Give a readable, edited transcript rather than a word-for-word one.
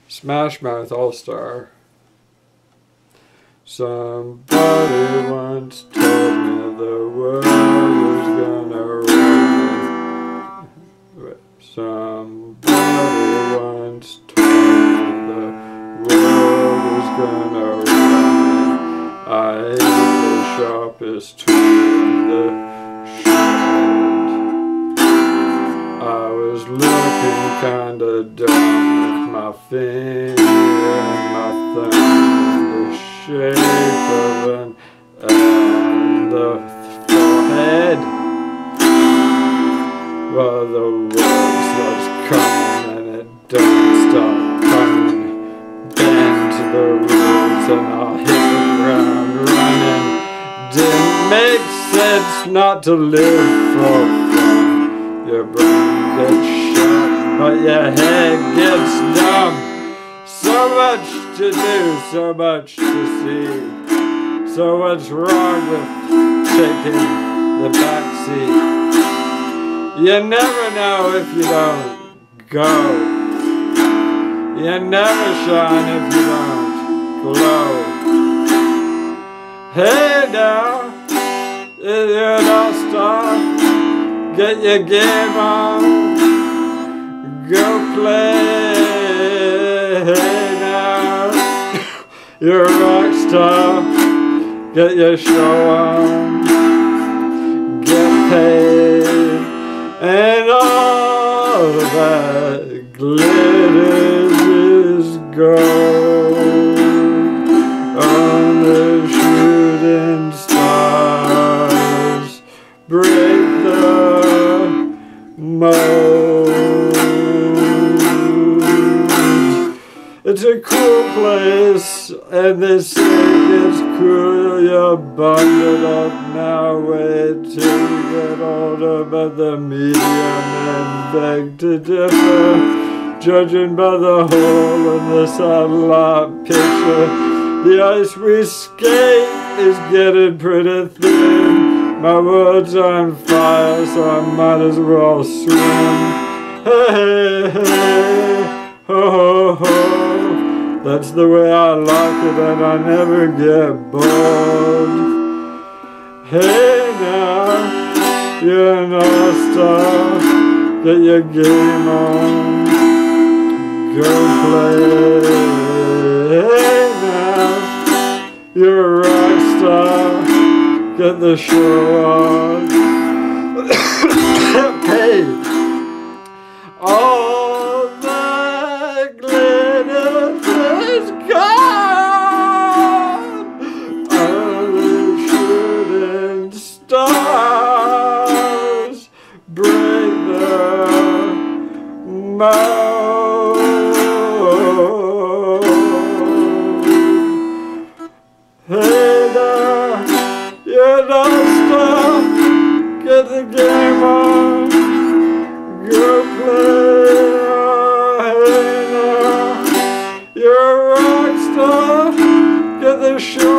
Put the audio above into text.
Smash Mouth All-Star. Somebody once told me the world was gonna run. Somebody once told me the world was gonna run. I ate the sharpest tool in the shed. I was looking kinda dumb with my finger and my thumb, the shape of an and the forehead. Well, the world starts coming and it don't stop coming. Bend to the rules and I'll hit the ground running. Didn't make sense not to live for fun. Your brain gets shut, but your head gets numb. So much to do, so much to see. So what's wrong with taking the back seat? You never know if you don't go. You never shine if you don't glow. Hey now, if you're an all-star, get your game on, go play. Hey now, you're a rock star, get your show on, get paid, and all that glitters is gold on the shooting stars. Break the mold. It's a cool place, and they say it's cool. You're bundled up now, wait till you get older. But the media men beg to differ, judging by the hole in the satellite picture. The ice we skate is getting pretty thin. My world's on fire, so I might as well swim. Hey, hey, ho, ho, ho. That's the way I like it, and I never get bored. Hey now, you're an all-star, get your game on, go play. Hey now, you're a rock star, get the show on. Hey, all that glitters is gone. All the shooting stars break the mold. Hey now, you're an all-star, get the game on, go play. Hey now, you're a rock star, get the show